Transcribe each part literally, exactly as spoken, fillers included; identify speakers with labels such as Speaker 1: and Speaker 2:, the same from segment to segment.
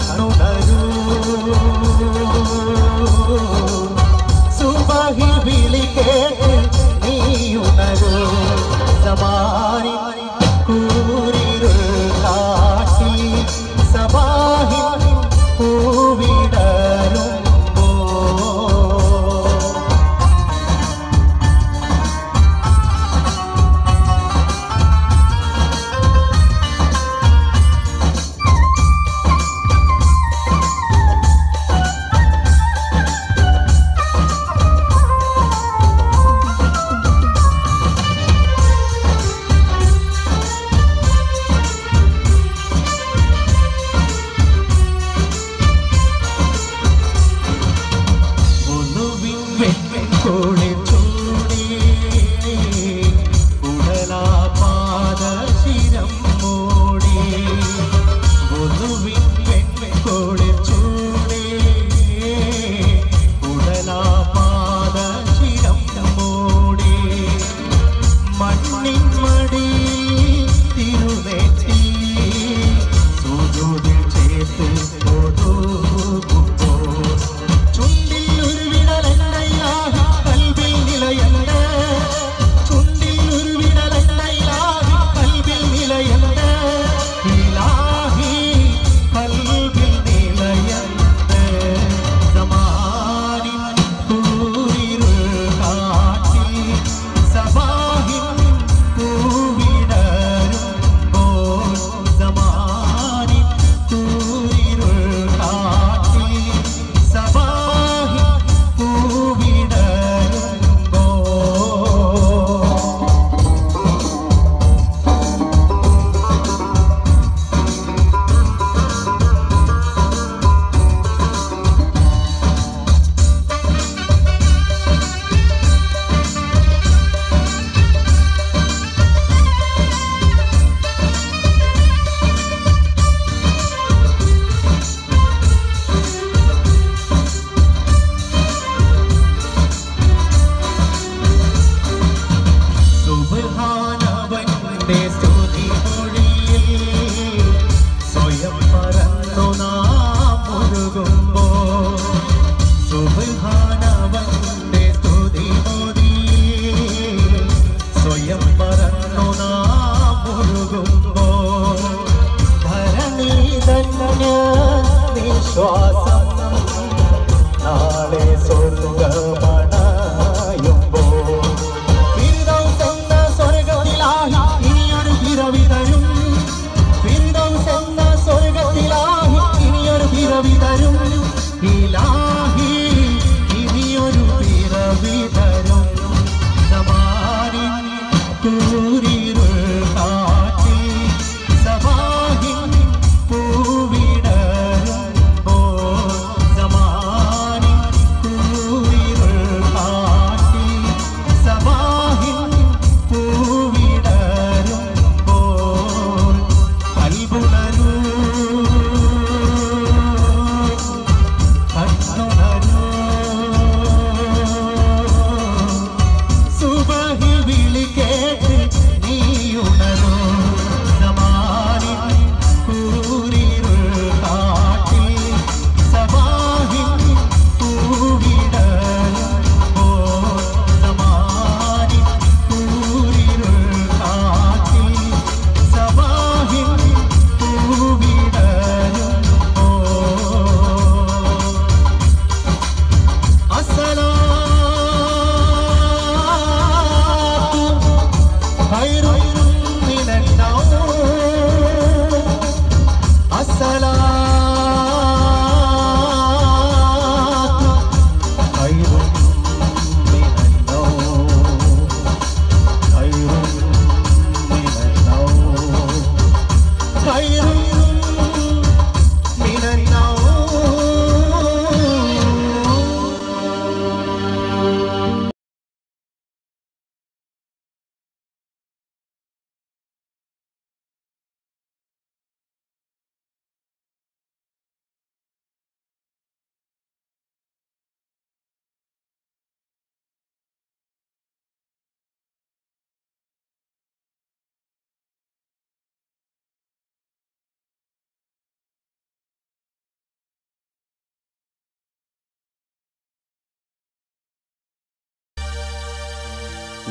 Speaker 1: കണ്ണുണരൂ സുബഹി വിളി കേട്ട് നീയുണരൂ സമാരി കൂരിരുൾ കാട്ടി സബാഹി പൂവിടരുമ്പോ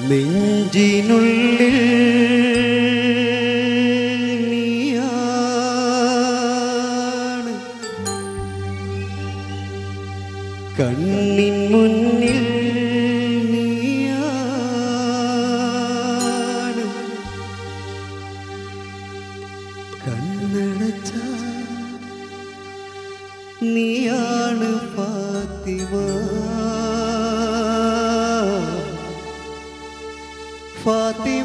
Speaker 1: നെഞ്ചിനുള്ളിൽ നീയാണ്, കണ്ണിൻ മുന്നിൽ നീയാണ്, കണ്ണടച്ച നീയാണ് ഫാത്തിമ, ഫാത്തിമ.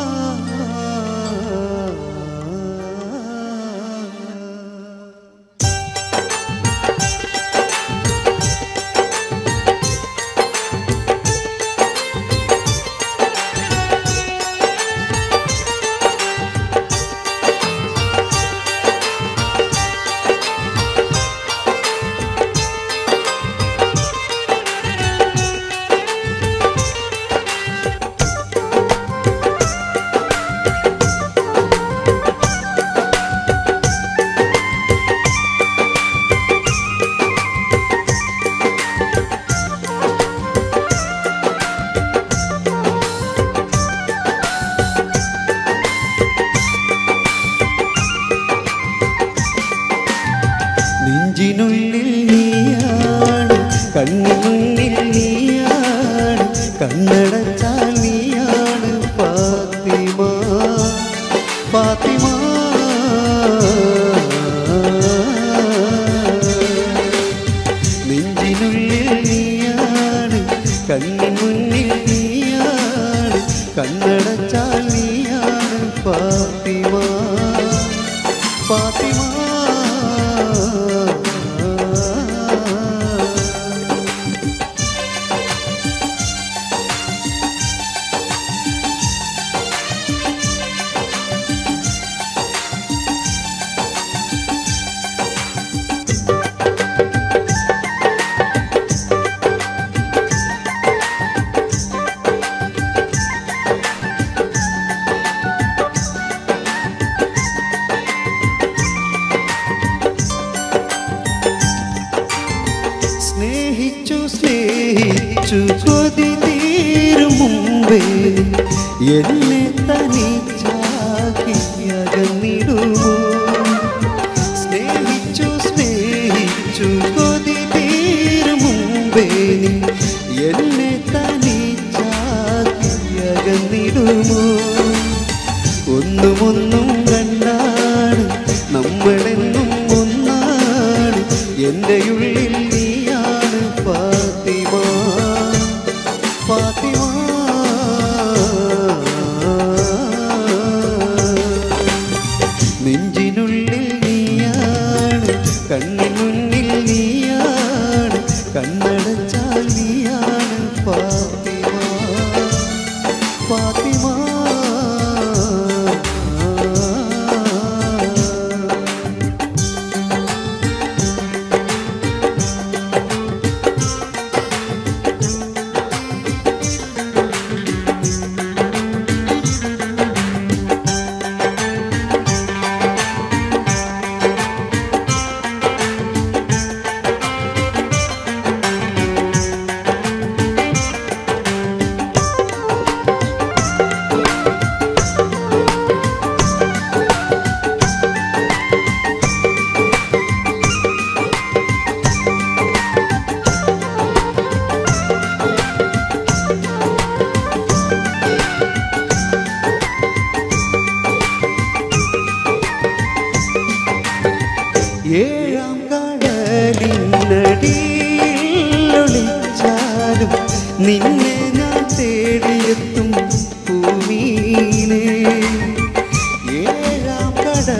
Speaker 1: നെഞ്ചിനുള്ളിൽ നീയാണ്, കണ്ണിനുള്ളിൽ നീയാണ്, കണ്ണടച്ചാൽ നീയാണ് ഫാത്തിമ, ഫാത്തിമ. നെഞ്ചിനുള്ളിൽ നീയാണ്, കണ്ണിനുള്ളിൽ നീയാണ്, കണ്ണടച്ചാൽ നീയാണ് ഫാത്തിമ, ഫാത്തിമ. സ്നേഹിച്ചു സ്നേഹിച്ചു കൊതി തീരും മുമ്പേ എന്നെ തനിച്ചാക്കി അകന്നിടുമോ, സ്നേഹിച്ചു സ്നേഹിച്ചു കൊതി തീരും മുമ്പേ എന്നെ തനിച്ചാക്കി അകന്നിടുമോ. ഒന്നുമൊന്നും രണ്ടാണ്, നമ്മളെന്നും ഒന്നാണ്, എൻ്റെ ഉള്ളിൽ നീയാണ് ഫാത്തിമ, ഫാത്തിമ. നെഞ്ചിനുള്ളിൽ നീയാണ്, കണ്ണിൻ മുന്നിൽ നീയാണ്, കണ്ണടച്ചാൽ നീയാണ് ഫാത്തിമ, ഫാത്തിമ. ഏഴാം കടലിനടിയിലൊളിച്ചാലും നിന്നെ ഞാൻ തേടിയെത്തും ഭൂമിയിലെ, ഏഴാം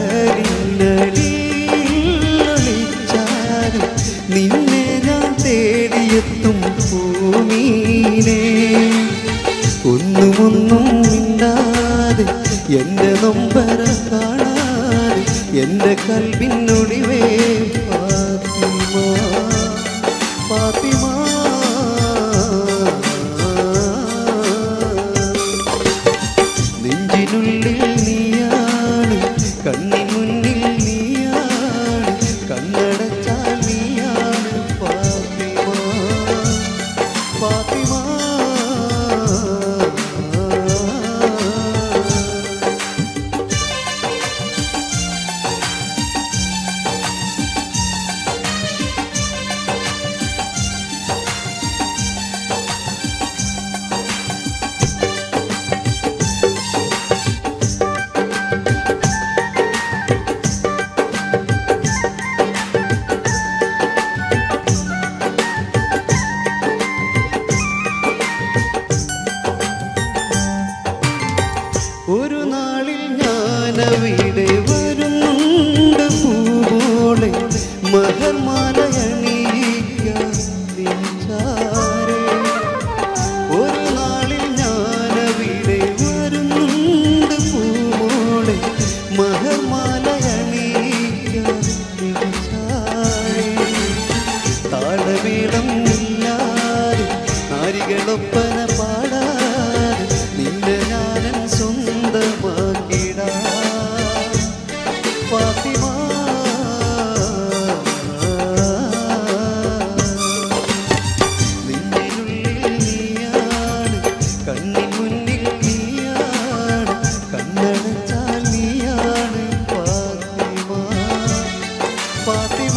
Speaker 1: കടലിനടിയിലൊളിച്ചാലും നിന്നെ ഞാൻ തേടിയെത്തും ഭൂമിയിലെ. ഒന്നുമൊന്നും മിണ്ടാതെ എൻ്റെ നൊമ്പരം കാണാതെ എൻ്റെ കൽവിനൊളിവേ ഫാത്തിമ, ഫാത്തിമ. മഹർമാലയണിയിക്കാൻ നിൻചാരേ. ഒരു നാളിൽ ഞാനവിടെ വരുന്നുണ്ട് പൂമോളെ, മഹർമാലയണിയിക്കാൻ നിൻചാരേ. താളമേളം ഇല്ലാതെ നാരികളൊപ്പന പാടാതെ നിന്നെ ഞാനൻ സ്വന്തമാക്കിടാ ഫാത്തിമ. നിന്നിനുള്ളിൽ നീയാണ്, കണ്ണിൻ മുന്നിൽ നീയാണ്, കണ്ണടച്ചാൽ നീയാണ് ഫാത്തിമ ഫാത്തിമ.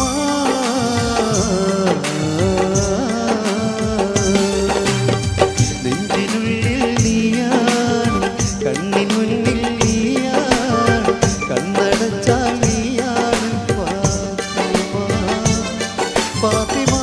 Speaker 1: നെഞ്ചിനുള്ളിൽ നീയാണ്, കണ്ണിൻ മുന്നിൽ നീയാണ്, കണ്ണടച്ചാൽ നീയാണ് ഫാത്തിമ ഫാത്തിമ.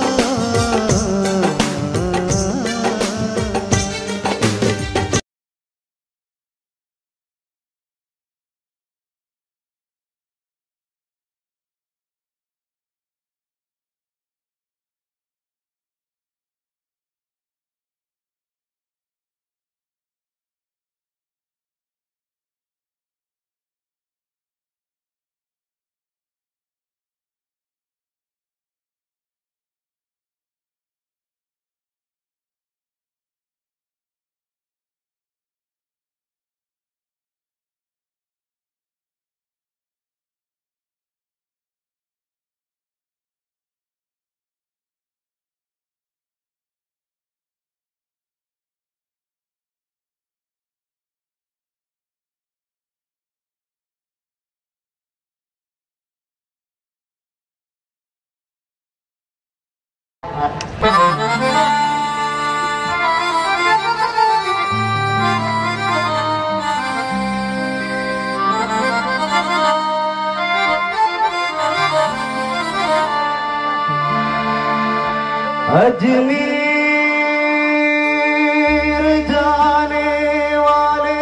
Speaker 1: अजमेर जाने वाले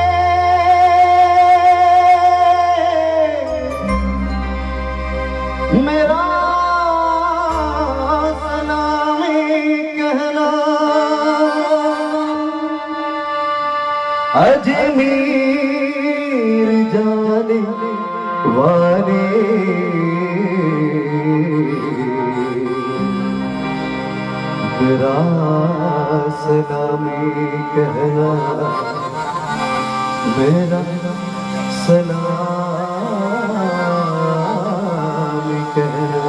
Speaker 1: मेरा सलामी कहना। अजमेर जाने वाले मेरा सलामी कहना, मेरा सलामी कहना।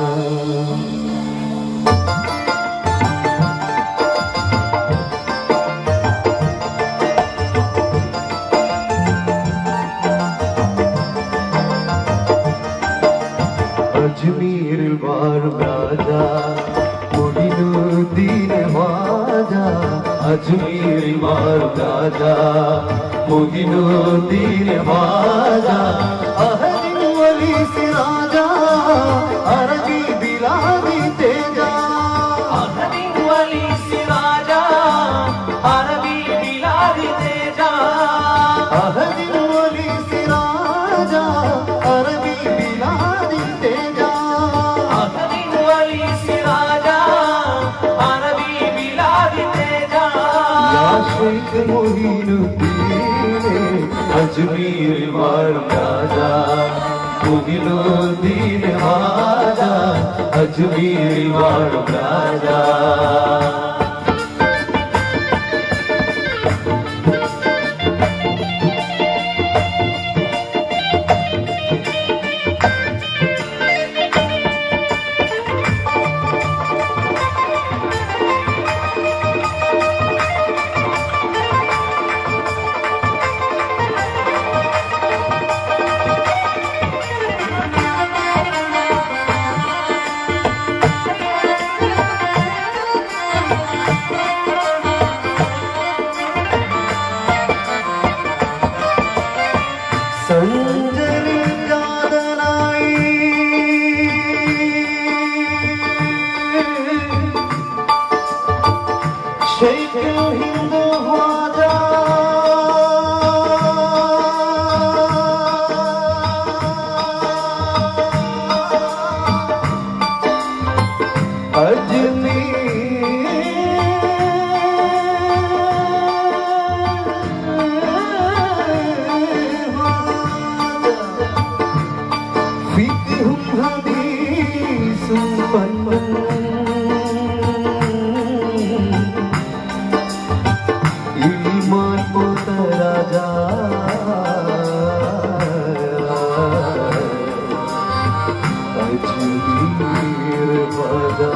Speaker 1: अजमेर वालों राजा मोहिनुद्दीन ख्वाजा, अजमेर वालों राजा मोहिनुद्दीन ख्वाजा। अहद वली सिराजा अरबी बिलादी तेजा, अहद वली सिराजा अरबी बिलादी तेजा, अहद वली सिराजा अरबी बिलादी तेजा, अहद वली सिराजा अरबी बिलादी तेजा। या शेख मोहिनुद्दीन अजमेर वालों राजा मोहिनुद्दीन ख्वाजा, अजमेर वालों राजा। സുപ്പന്നും ഇൽമാൻ പോത്ത രാജാ അജ്മീർ വാജാ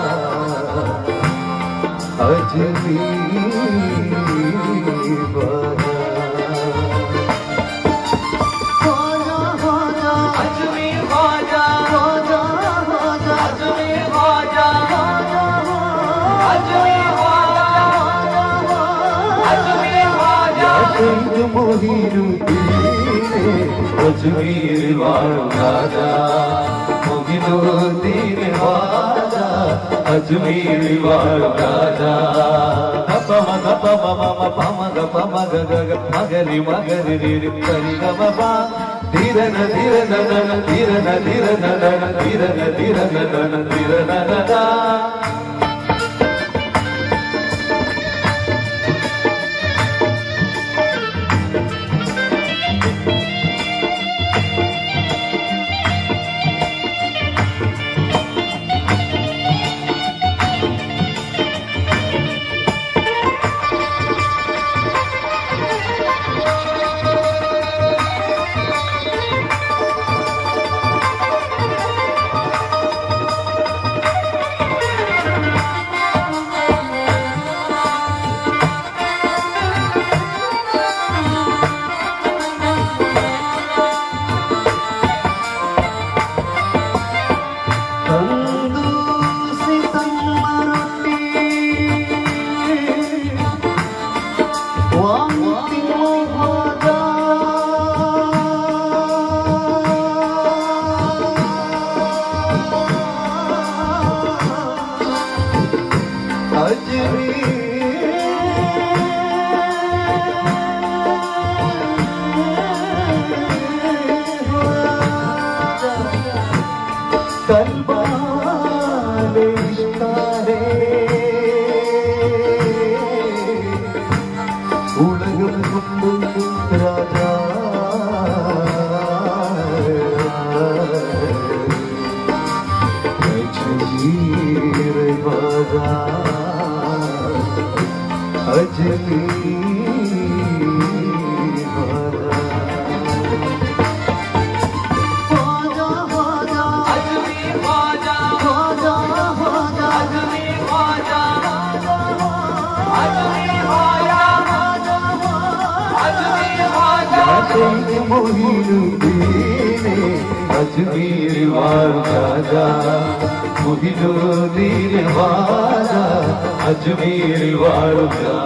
Speaker 1: അജ്മീർ വാജാ अजमीर वाजा मुगिनुद्दीन वाजा अजमीर वाजा पम ग पम मम पम ग पम ग ग ग मगरि मगरि रि रि सरि ग म प धीर न धीर न न धीर न धीर न न धीर न धीर न न धीर न न अजमीर वाजा मुहिनुद्दीन वाजा अजमीर वाजा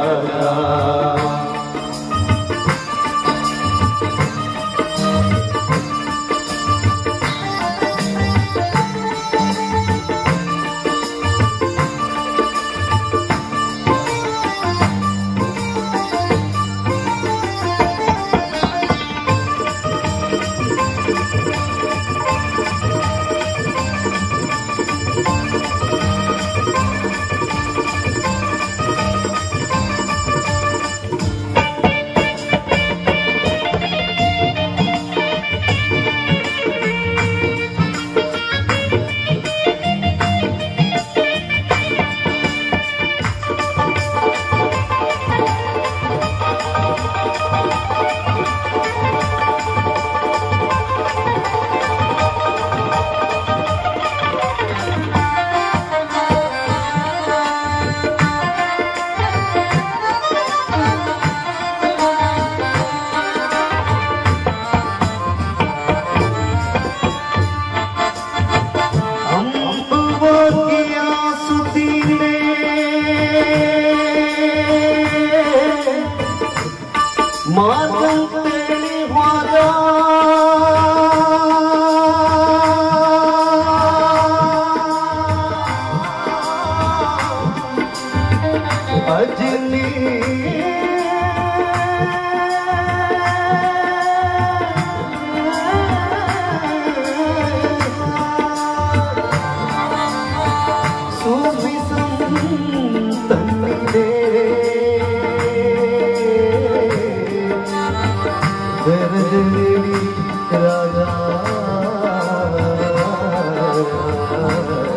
Speaker 1: राजा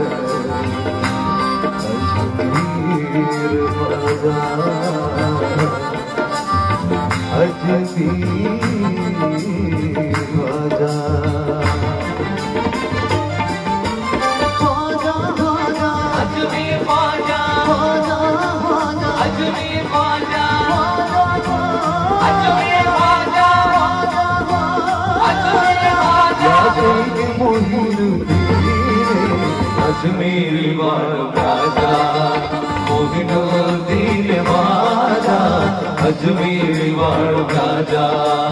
Speaker 1: राजा अजमेर राजा अजमेर राजा अजमेर राजा अजमेर राजा अजमेर राजा अजमेर राजा मोहिनुद्दीन राजा अजमेर राजा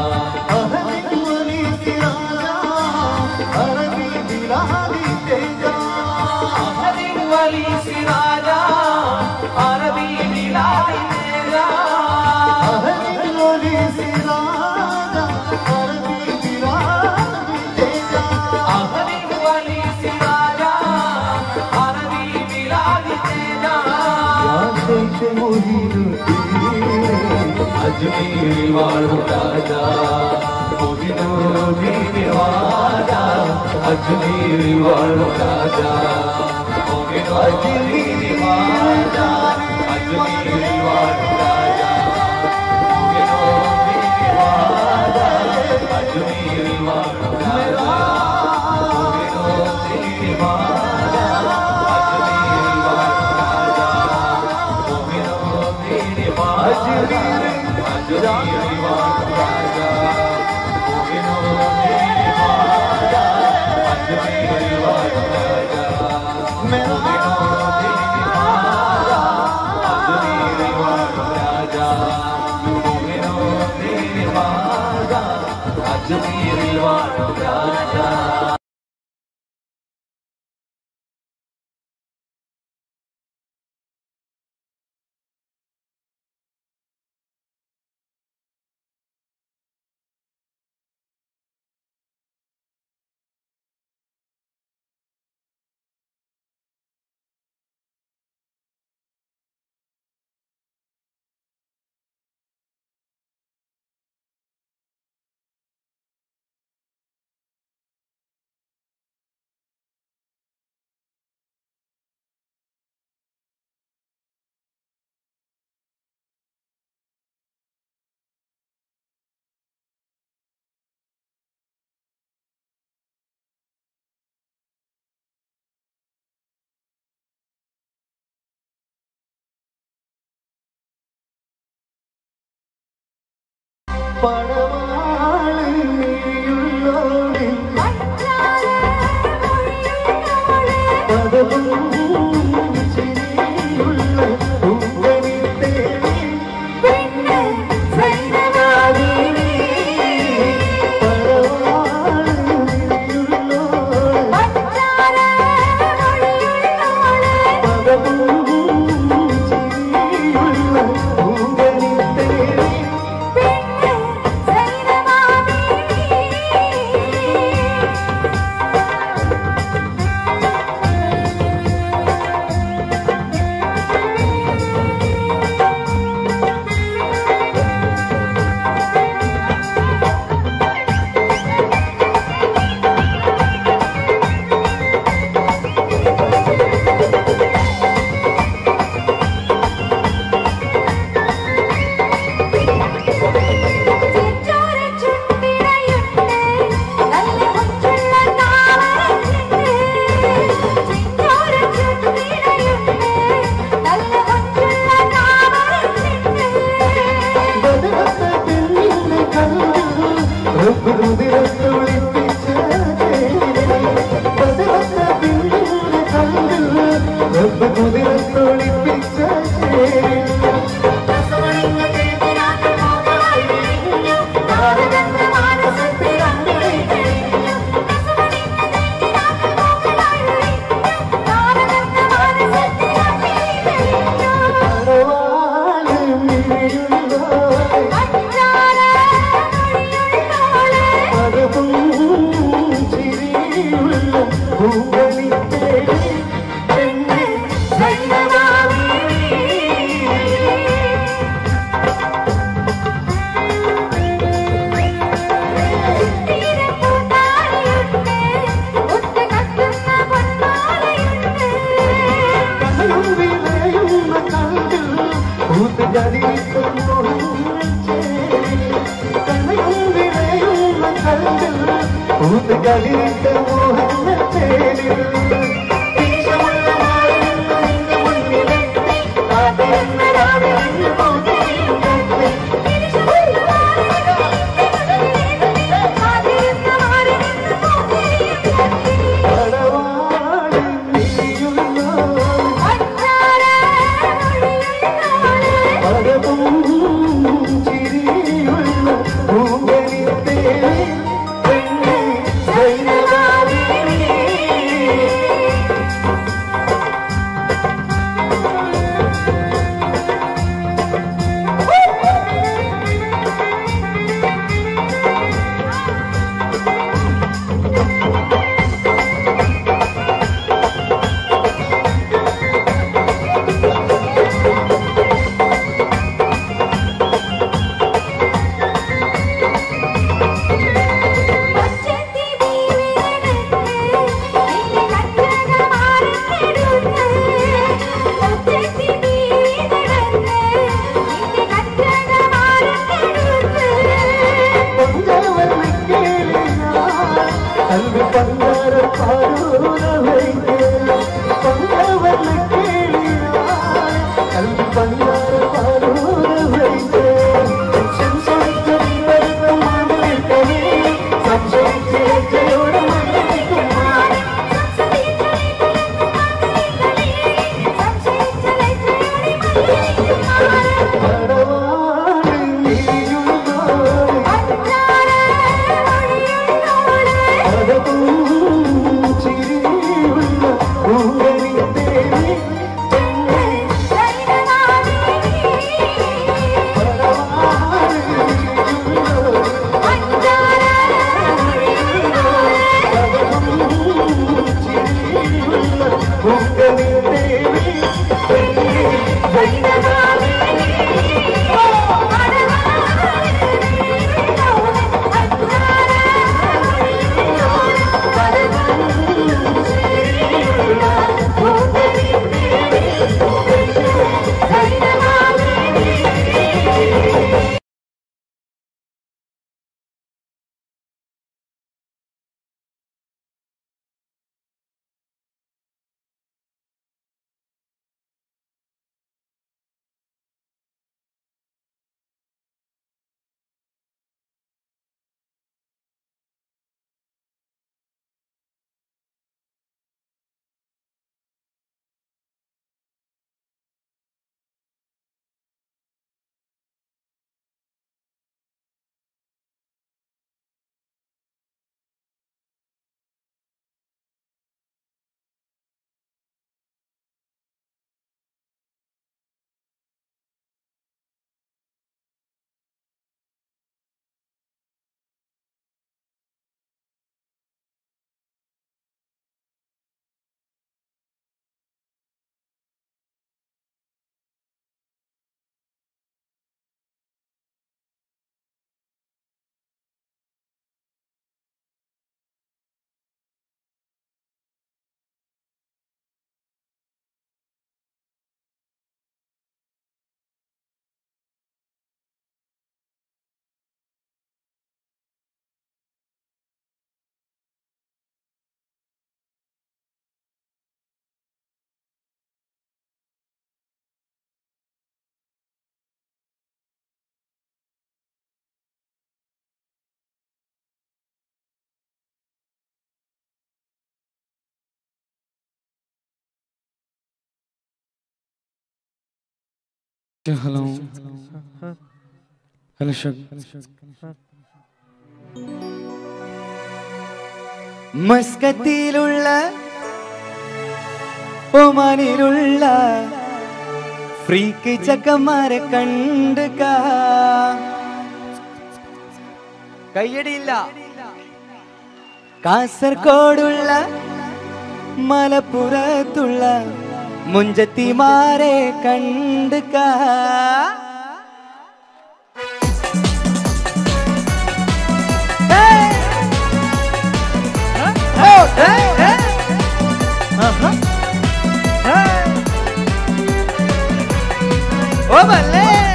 Speaker 1: अजमेर राजा मोहिनुद्दीन राजा अजमेर राजा मोहिनुद्दीन राजा अजमेर राजा मोहिनुद्दीन राजा अजमेर राजा मोहिनुद्दीन राजा Ajmer
Speaker 2: Thank you. Hello. Hello, Shag. മസ്കത്തിലുള്ള ഒമാനിലുള്ള ഫ്രീക്ക് ചക്കന്മാരെ കണ്ട് കയ്യടിയില്ല. കാസർഗോഡുള്ള മലപ്പുറത്തുള്ള മുഞ്ചത്തിമാരെ കണ്ട് ഓ മല്ലേ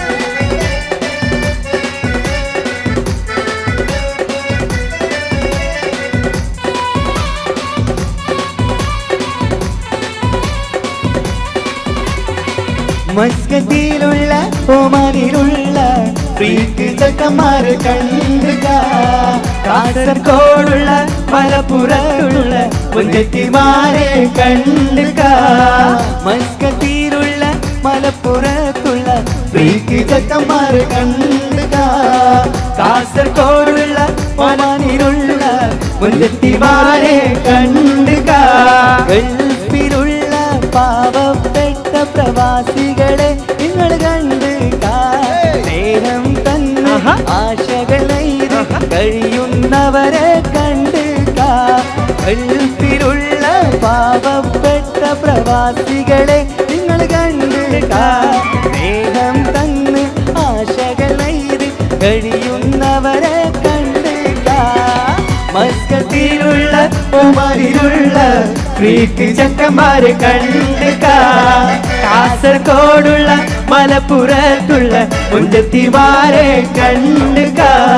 Speaker 2: മസ്കറ്റിലുള്ള ഒമാനിലുള്ള ഫ്രീക്ക് ചെക്കന്മാര് കണ്ടുക കാസർഗോഡുള്ള മലപ്പുറത്തുള്ള മുഞ്ചത്തിമാരെ കണ്ടുക മസ്കറ്റിലുള്ള മലപ്പുറത്തുള്ള ഫ്രീക്ക് ചെക്കന്മാര് കണ്ടുക കാസർഗോഡുള്ള ഒമാനിലുള്ള മുഞ്ചത്തിമാരെ കണ്ടുക ഗൾഫിലുള്ള പാവപ്പെട്ട പ്രവാസികളെ നിങ്ങൾ കണ്ടുക സ്നേഹം തന്നെ ആശകളെ കഴിയുന്നവരെ കണ്ടുക ഗൾഫിലുള്ള പാവപ്പെട്ട പ്രവാസികളെ നിങ്ങൾ കണ്ടുക സ്നേഹം തന്നെ ആശകളെ കഴിയുന്നവരെ കണ്ടുക മസ്കറ്റിലുള്ള ഒമാനിലുള്ള ഫ്രീക്ക് ചെക്കന്മാരെ കണ്ടുക കാസർഗോഡുള്ള മലപ്പുറത്തുള്ള മുഞ്ചത്തിമാരെ കണ്ടുക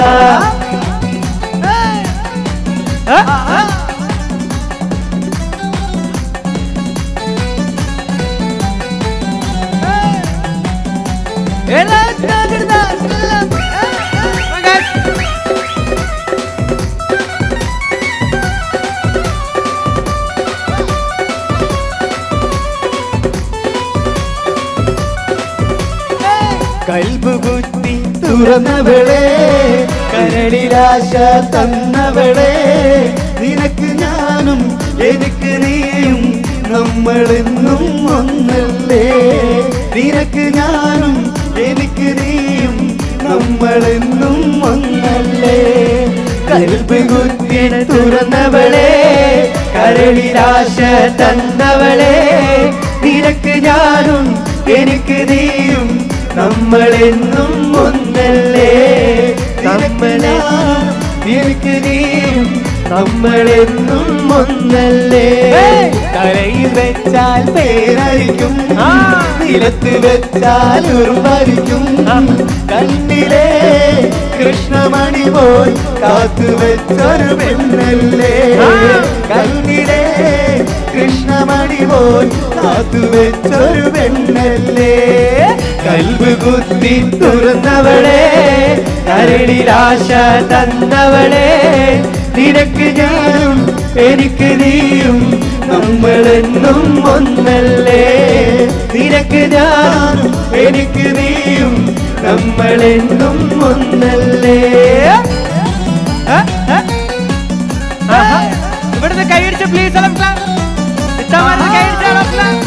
Speaker 2: കൽബ് കുത്തി തുറന്നവളെ കരളിലാശ തന്നവളെ നിനക്ക് ഞാനും എനിക്ക് നീയും നമ്മളെന്നും ഒന്നല്ലേ നിനക്ക് ഞാനും എനിക്ക് നീയും നമ്മളെന്നും ഒന്നല്ലേ കൽബ് കുത്തി തുറന്നവളെ കരളിലാശ തന്നവളെ നിനക്ക് ഞാനും എനിക്ക് നീയും നമ്മളെന്നും ഒന്നല്ലേ നമ്മളെ എനിക്ക് നീയും നമ്മളെന്നും ഒന്നല്ലേ കരയിൽ വെച്ചാൽ പേരരിക്കും നിലത്ത് വെച്ചാൽ ഉറുമ്പരിക്കും കണ്ണിലെ കൃഷ്ണമണി പോൽ കാത്തു വെച്ചൊരു പെണ്ണല്ലേ കണ്ണിലെ കൃഷ്ണമണി പോൽ കാത്തു വെച്ചൊരു പെണ്ണല്ലേ കൽബ് കുത്തി തുറന്നവളെ കരളിലാശ തന്നവളെ നിനക്ക് ഞാനും എനിക്ക് നീയും നമ്മളെന്നും ഒന്നല്ലേ നിനക്ക് ഞാനും എനിക്ക് നീയും നമ്മളെന്നും ഒന്നല്ലേ
Speaker 3: ഇവിടുന്ന് കൈയടിച്ച് പ്ലീസ് കൈയടിച്ചാണോ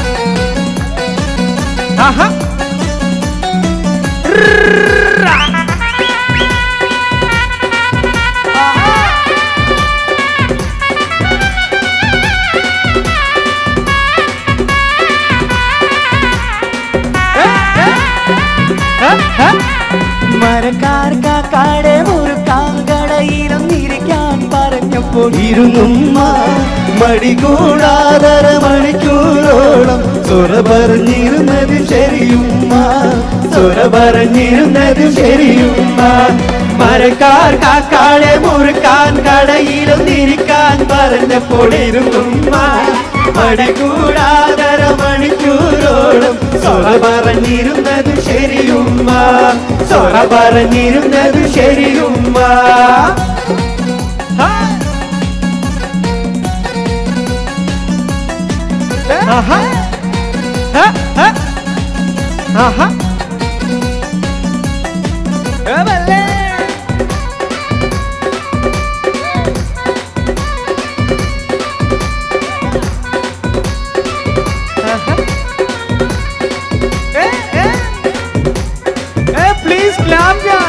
Speaker 2: മരക്കാർ കാക്കാടെ മുറുക്കാങ്കടയിലും ഇരിക്കാൻ പറഞ്ഞപ്പോൾ ഇരുന്നുമ്മ മടികൂടാതര മണിക്കൂറോളം സൊറ പറഞ്ഞിരുന്നത് ശരിയുമ്മ സൊറ പറഞ്ഞിരുന്നത് ശരിയുമ്മ മരക്കാർ കാക്കാടെ മുറുക്കാൻ കടയിലും ഇരിക്കാൻ പറഞ്ഞപ്പോൾ ഇരുന്നുമ്മ മടികൂടാതര മണിക്കൂറോളം സൊറ പറഞ്ഞിരുന്നത് ശരിയുമ്മ സൊറ പറഞ്ഞിരുന്നത് ശരിയുമ്മ
Speaker 3: ആഹാ ആഹാ प्लीज क्लाम जा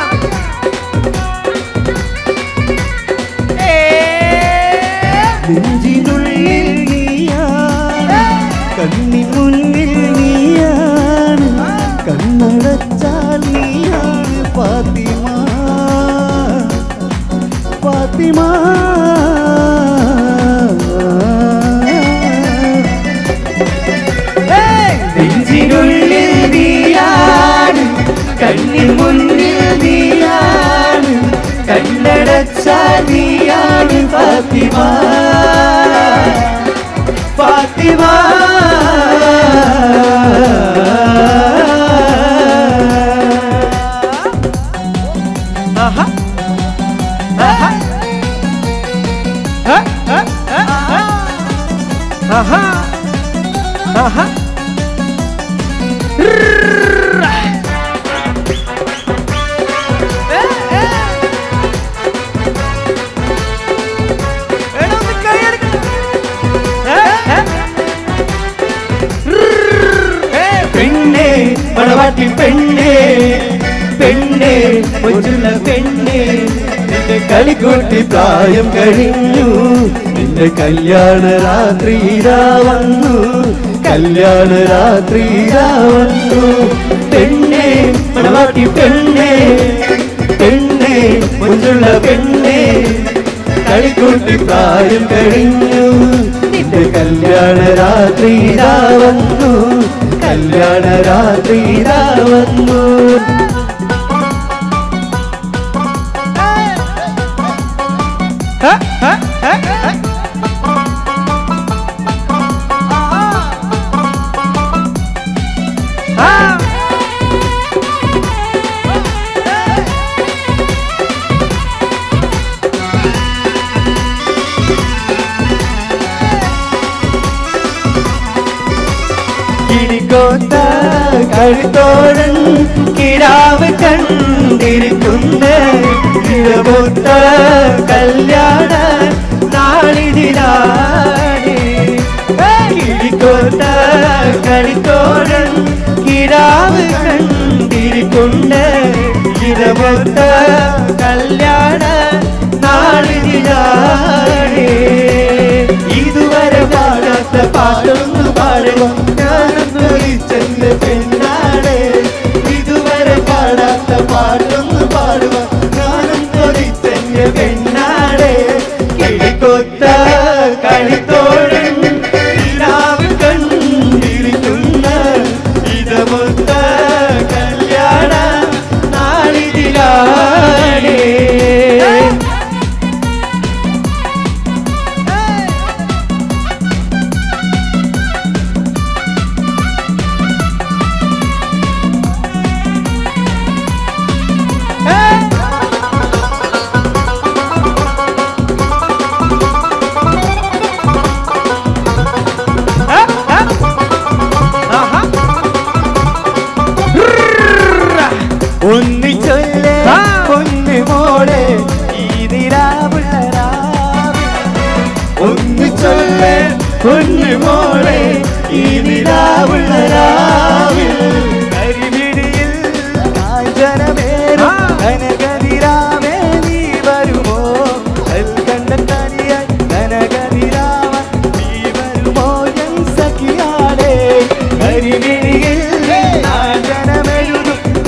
Speaker 2: നെഞ്ചിനുള്ളിൽ നീയാണ് കണ്ണിൻ മുന്നിൽ നീയാണ് കണ്ണടച്ചാൽ നീയാണ് ഫാത്തിമ ഫാത്തിമ നെഞ്ചിനുള്ളിൽ നീയാണ് കണ്ണിൻ മുന്നിൽ നീയാണ് കണ്ണടച്ചാൽ നീയാണ് ഫാത്തിമ ഫാത്തിമ മണവാട്ടി പെണ്ണേ പെണ്ണേ കൊച്ചുള്ള പെണ്ണേ നിന്റെ കളിക്കൂട്ടി പ്രായം കഴിഞ്ഞു നിന്റെ കല്യാണ രാത്രി ഇതാ വന്നു കല്യാണ രാത്രി ഇതാ വന്നു പെണ്ണേ മണവാട്ടി പെണ്ണേ പെണ്ണേ കൊച്ചുള്ള പെണ്ണേ കളിക്കൂട്ടി പ്രായം കഴിഞ്ഞു നിന്റെ കല്യാണ രാത്രി ഇതാ വന്നു കല്യാണ രാത്രി ഇതാ വന്നു കിടിക്കോത്ത കഴുത്തോടൻ കിടാവ് കണ്ടിരിക്കുന്ന കിഴപൊത്ത കല്യാണ നാളിതിലാണ് കിടിക്കോത്ത കഴുത്തോടൻ കിടാവ് കണ്ടിരിക്കുന്ന കിഴപൊത്ത കല്യാണ നാളിതിലാണ് ഇതുവരെ പാടാത്ത പാട്ടൊന്നു പാടുക ഞാനൊന്നൊരിച്ചെന്റെ പെണ്ണാണ് ഇതുവരെ പാടാത്ത പാട്ടൊന്നു പാടുക ഞാനൊന്നൊരിച്ചെന്റെ പെണ്ണാണ് കിളിക്കൊത്ത കളിത്തോഴൻ കിടാവ് കണ്ടിരിക്കുന്ന ഇടമൊത്ത കല്യാണ നാളിതിലാണ് ഒന്ന് ചൊല്ലേ ഒന്ന് മോളെ ഈ നിലാവുള്ള രാവിൽ ഒന്ന് ചൊല്ലേ ഒന്ന് മോളെ ഈ നിലാവുള്ള രാവിൽ കരിമിഴിയിൽ കാഞ്ചനമേറും കനകനിരാമേ നീ വരുമോ കൽക്കണ്ട തനിയായി കനകനിരാമ നീ വരുമോ എൻ സഖിയാളെ കരിമിഴിയിൽ കാഞ്ചനമെഴുതും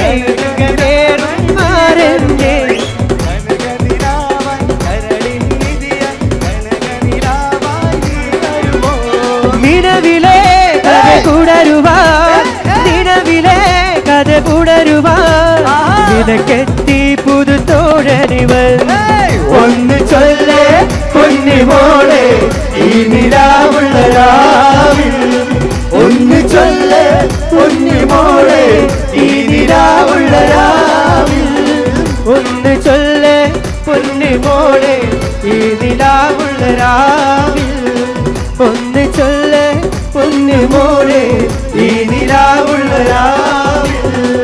Speaker 2: നിലവിലെ കഥ കുടരുവാൻ നിലവിലെ കഥ കുടരുവാൻ നിനക്കെത്തി പുതുത്തോഴനിവൻ ഒന്ന് ചൊല്ലേ പൊന്നു മോളെ ഈ നിലാവുള്ള രാവിൽ ഒന്ന് ചൊല്ലേ പൊന്നു മോളെ ഈ നിലാവുള്ള രാവിൽ ഒന്ന് ചൊല്ലേ പൊന്നു മോളെ ഈ നിലാവുള്ള രാവിൽ ഒന്ന് ചൊല്ലേ പൊന്നു മോളെ ഈ നിലാവുള്ള രാവിൽ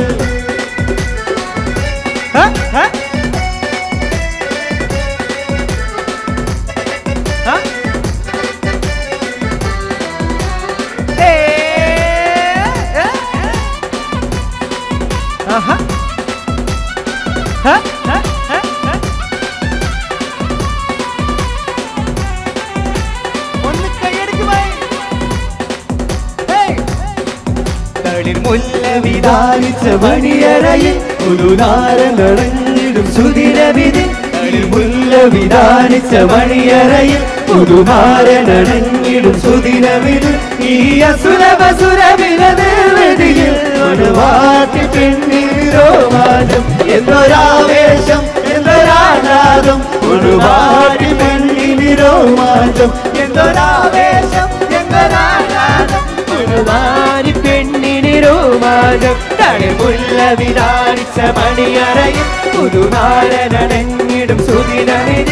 Speaker 2: മുല്ല വിധാനിച്ച മണിയറയിൽ പുതുനാരനടഞ്ഞിടും സുതിരവിധി മുല്ല വിധാനിച്ച മണിയറയിൽ പുതുനാരനടഞ്ഞിടും സുതിരവിധി ഈ അസുരവസുരവിരതിയിൽ ഒരുവാട്ടി പെണ്ണിരോ മാറ്റം എന്തൊരാവേശം എന്തൊരാനാദം ഒരുവാട്ടി പെണ്ണിരോ മാറ്റം എന്തൊരാവേശം എന്തൊരാനാദം ഒരുവാടി പെണ്ണിനിരോ മാറ്റം തളിമുല്ല വിധാനിച്ച മണിയറയിൽ പുതുനാരനടഞ്ഞിടും സുതിരവിധി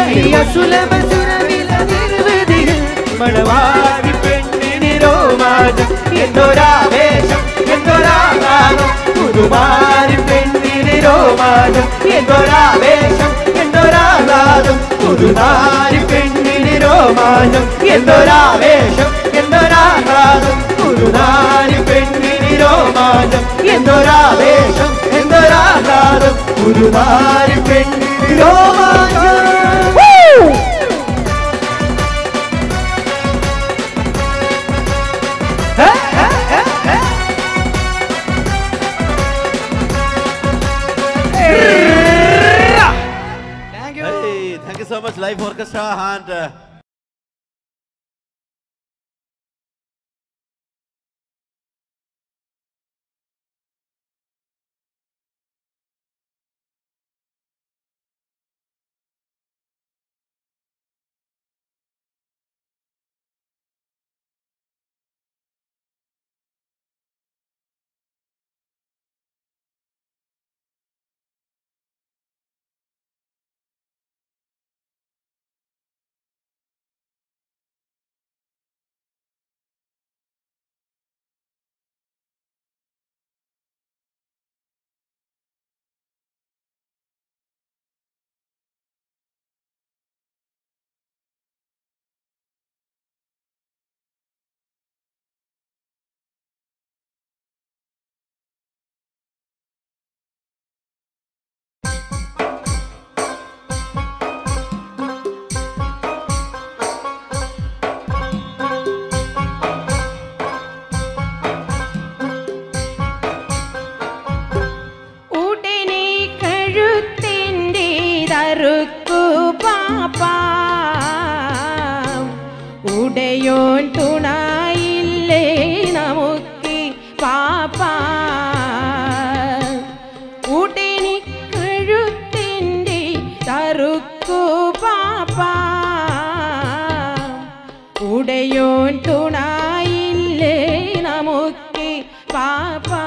Speaker 2: അസുലഭസുരവിരതിയിൽ മണവാടി പെണ്ണിനിരോ മാറ്റം എന്തൊരാവേശം എന്തൊരാനാദം പുതുമാരി പെണ്ണിനിരോ മാറ്റം എന്തൊരാവേശം എന്തൊരാനാദം പുതുനാരി പെണ്ണിനിരോ മാറ്റം എന്തൊരാവേശം എന്തൊരാനാദം പുതുനാരി പെണ്ണിനിരോ മാറ്റം എന്തൊരാ
Speaker 4: her hand.
Speaker 5: ഉടയോൻ തുണയില്ലേ നമുക്ക് പാപ്പാ ഉടനി കഴുത്തിൻ്റെ തറുക്കു പാപ്പാ ഉടയോൻ തുണയില്ലേ നമുക്ക് പാപ്പാ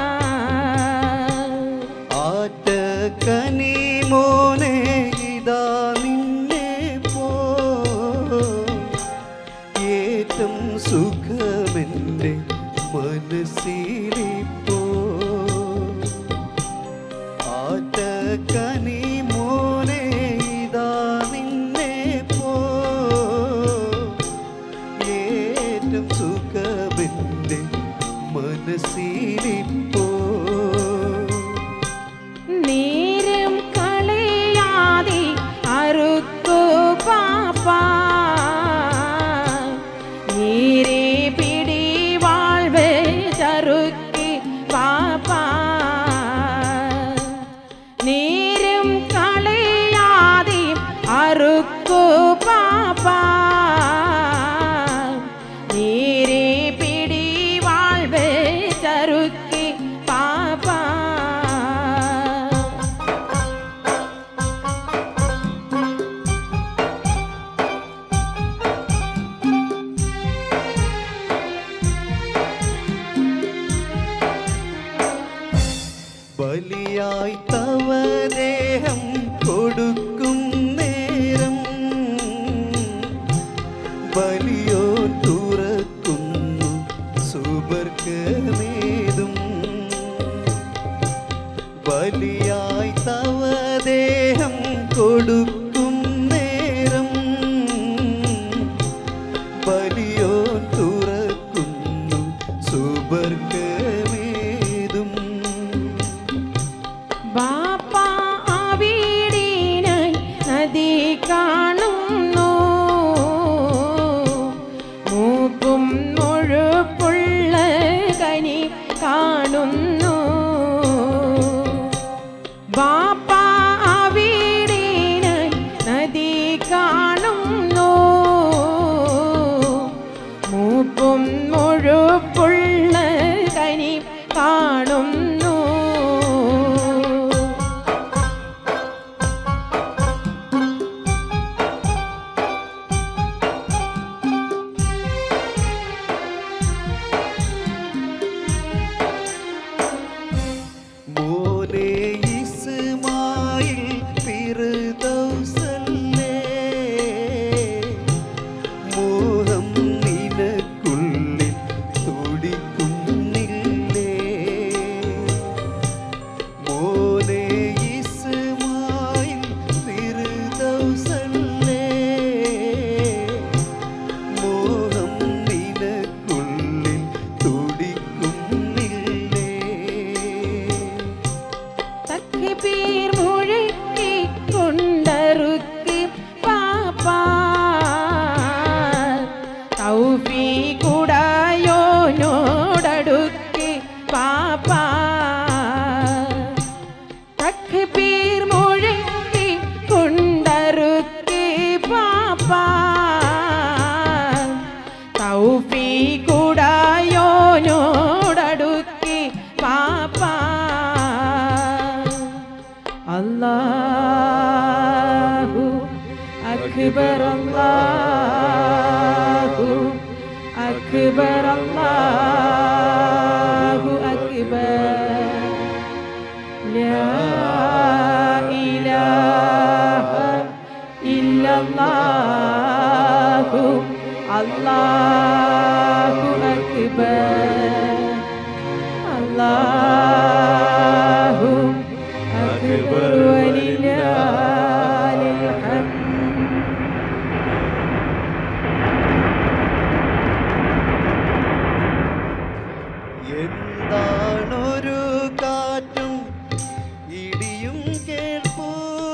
Speaker 2: ആറ്റക്കനി മോനെ ഇതാ നിന്നെ പോ ഏറ്റം സുഖമെൻ്റെ മനസ്സിലിപ്പോ ആറ്റക്കനി മോനെ ഇതാ നിന്നെ പോ ഏറ്റം സുഖമെൻ്റെ മനസ്സിലിപ്പോ
Speaker 5: നേരം കളയാതെ അറുക്കു പാപ്പാ നീരെ പിടി വാൾവ് ചറുക്കി പാപ്പാ നേരം കളയാതെ അറുക്കു പാപ്പാ നീരെ പിടി വാൾവ് ചറുക്കി പാപ്പാ
Speaker 2: ബലിയായി തവദേഹം കൊടുക്കും നേരം ബലിയോ തുറക്കുന്നു സുബർഗമേതും ബലിയായി തവദേഹം കൊടുക്കും നേരം ബലിയോ തുറക്കുന്നു സുബർഗമേതും
Speaker 5: ബാപ്പാ അവിടിനായി നദി കാണുന്നു മൂക്കും മുഴുപ്പുള്ള കനി കാണുന്നു അല്ലാഹു അക്ബർ വലില്ലാഹിൽ ഹംദ്.
Speaker 2: എന്താണൊരു കാറ്റും ഇടിയും കേൾപ്പൂ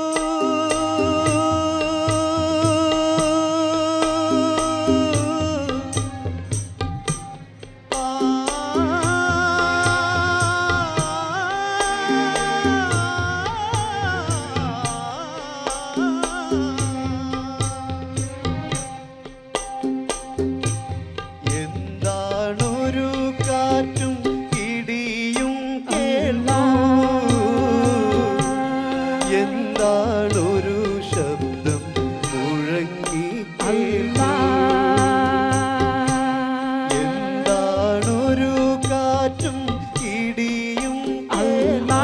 Speaker 2: എന്താണൊരു കാറ്റും ഇടിയും കേൾപ്പൂ എന്താണൊരു ശബ്ദം മുഴങ്ങി കേൾപ്പൂ എന്താണൊരു കാറ്റും ഇടിയും കേൾപ്പൂ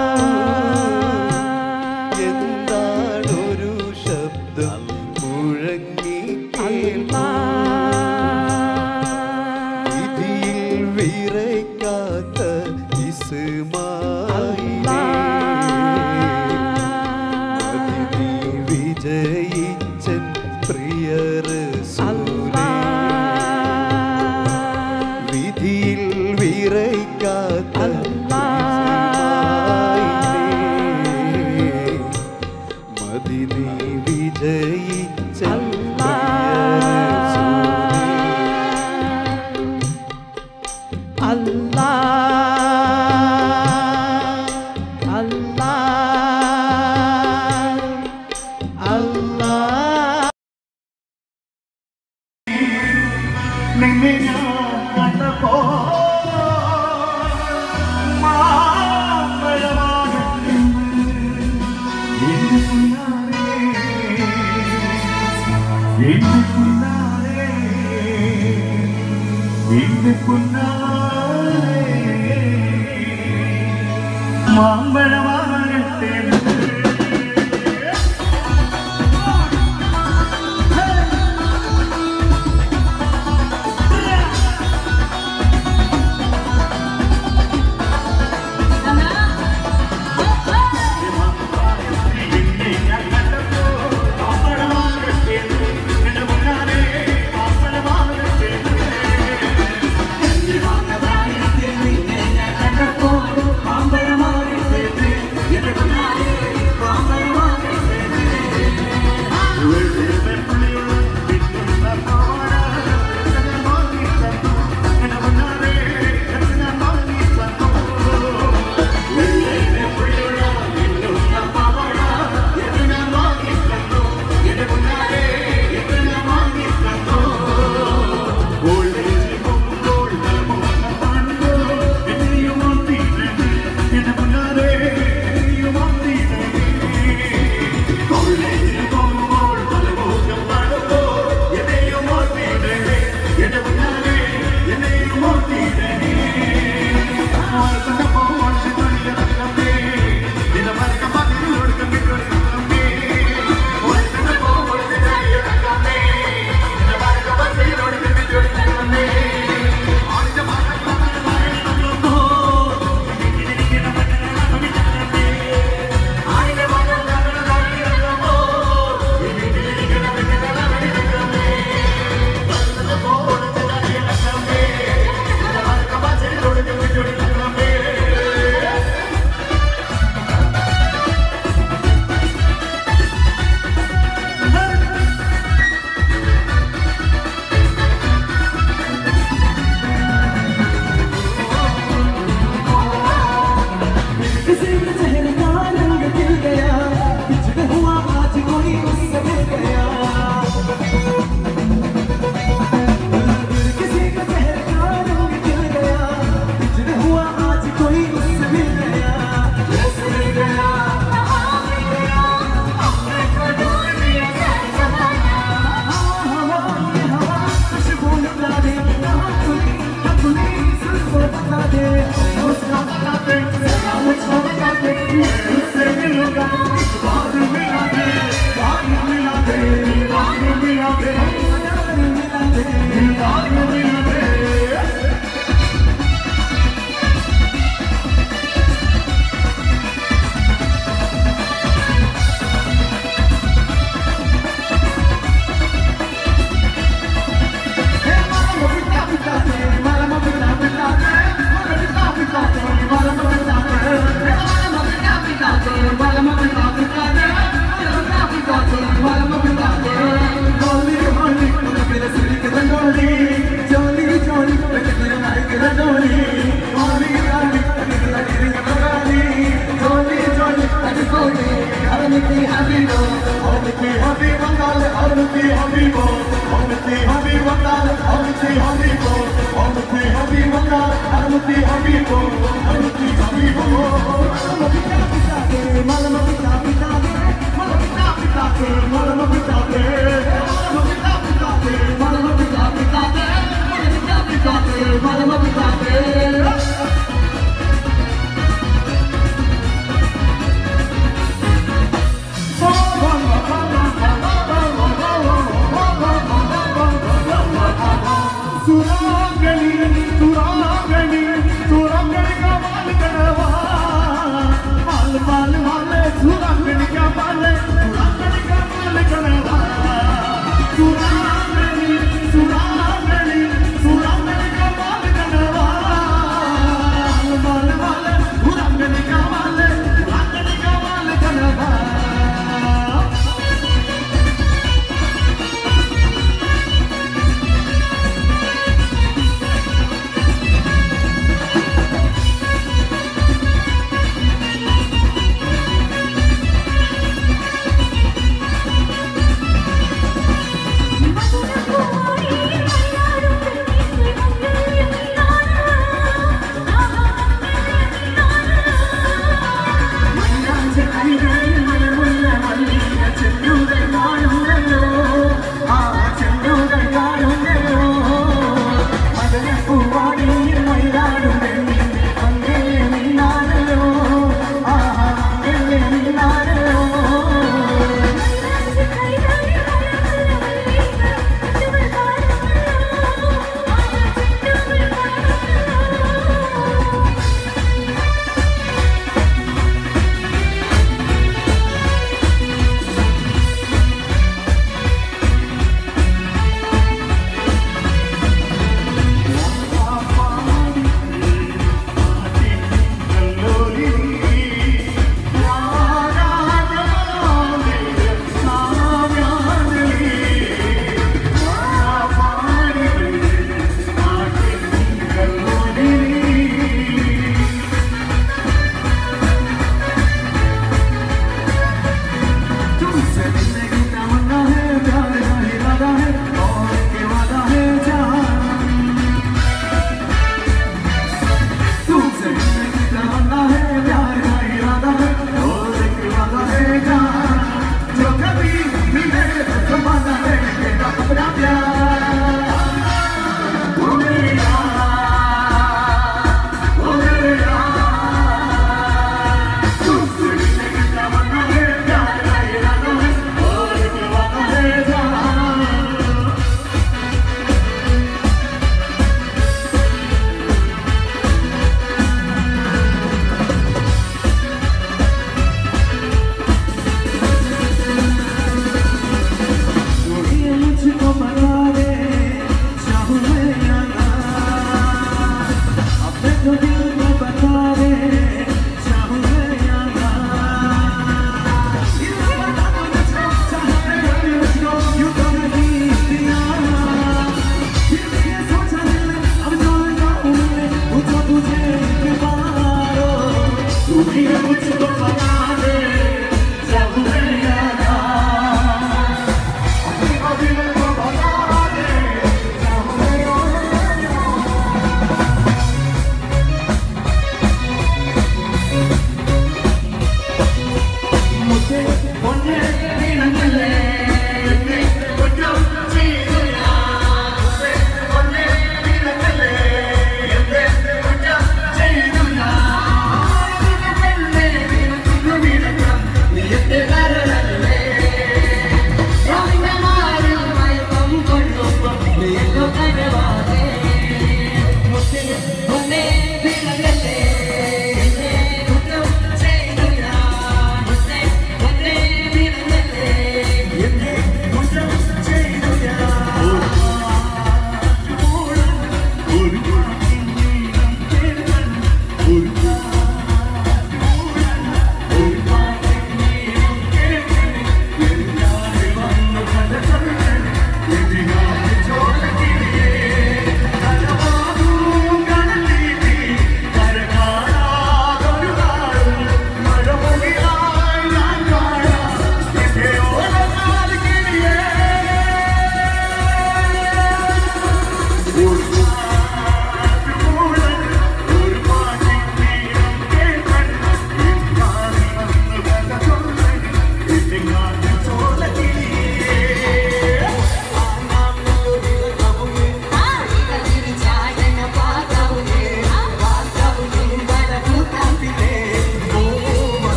Speaker 2: എന്താണൊരു ശബ്ദം മുഴങ്ങി കേൾപ്പൂ വിധിയിൽ വിറയ്ക്കാത്ത ഇസ്മായിലേ അതിഥി വിജയിച്ചൻ പ്രിയ റസൂലേ വിധിയിൽ വിറയ്ക്കാത്ത ഇസ്മായിലേ മദിനി വിജയിച്ചൻ പ്രിയ റസൂലേ
Speaker 5: അല്ലാഹ് അല്ലാഹ് അല്ലാഹ്
Speaker 4: നിന്നെ ഞാൻ കണ്ടപ്പോ എന്റെ പുന്നാരേ എന്റെ പുന്നാരേ മാമ്പഴമാകട്ടെ
Speaker 6: I'm
Speaker 4: मलमती हबीबो मलमती हबीबो मलमती पिता के मलमती पिता के मलमती पिता के मलमती पिता के मलमती पिता के मलमती पिता के मलमती पिता के मलमती पिता के सुरांगनी सुरांगनी सुरांगनी का माल करवा माल माल माले सुरांगनी का माल सुरांगनी का माल करवा सुरांगनी सुरांगनी सुरांगनी का माल करवा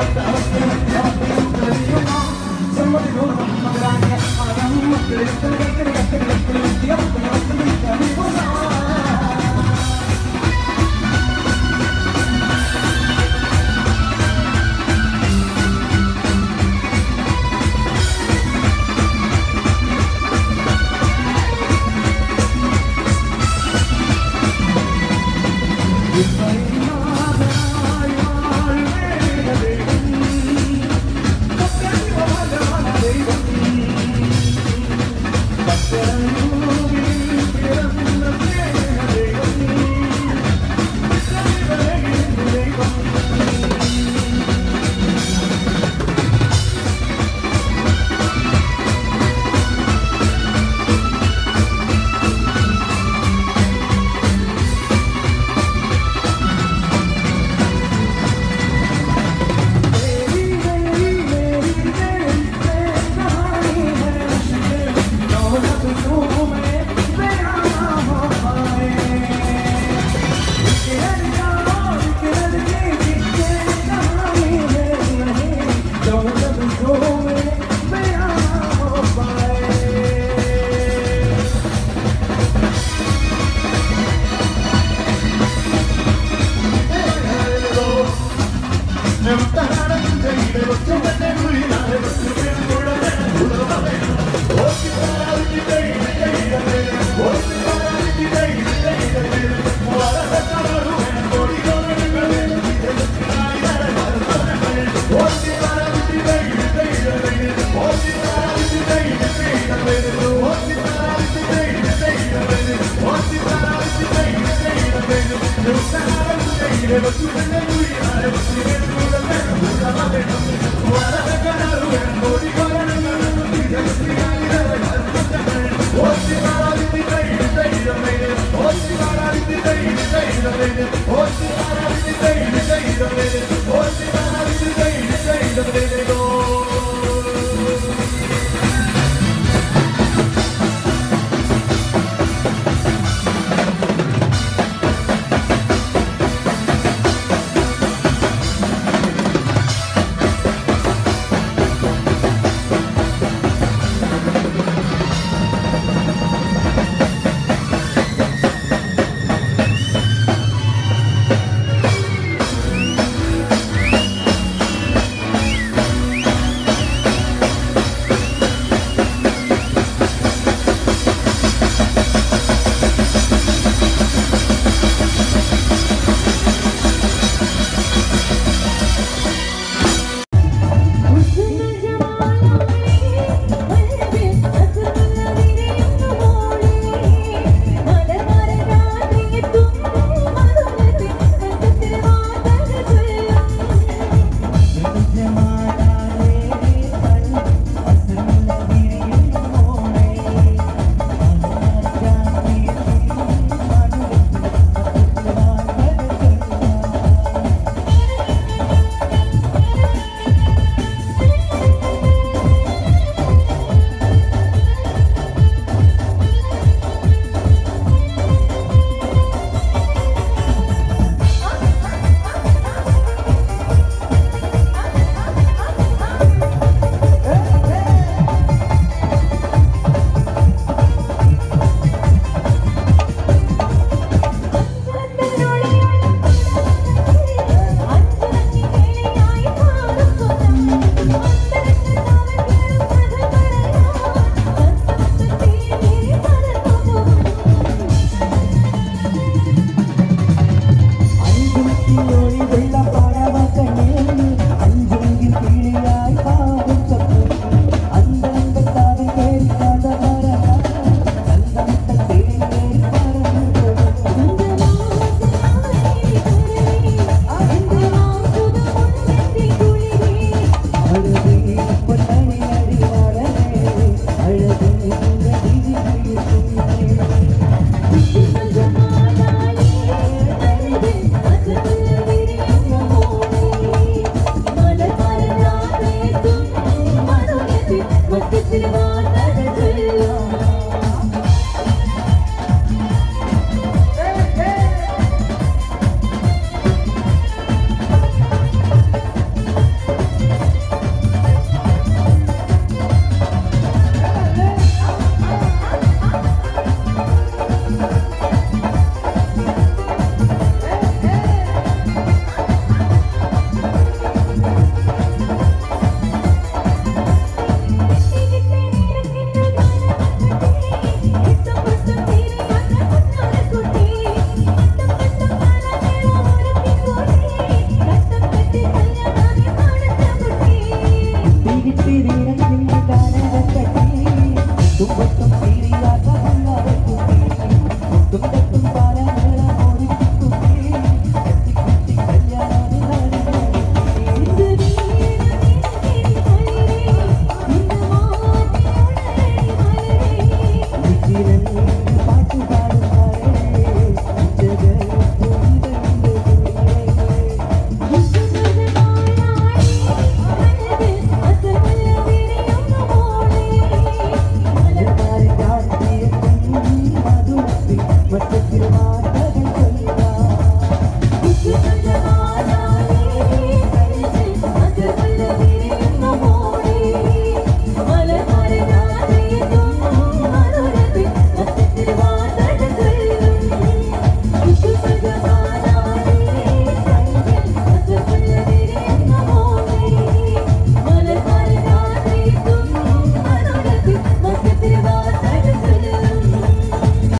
Speaker 4: Never to the